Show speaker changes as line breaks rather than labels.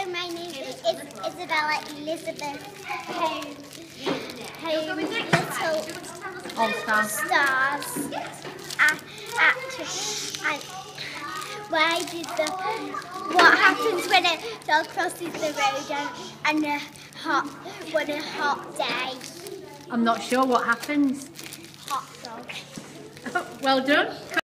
my name is Isabella Elizabeth. Little
All-Star.
stars. And what happens when a dog crosses the road on a hot day?
I'm not sure what happens.
Hot dog.
Well done.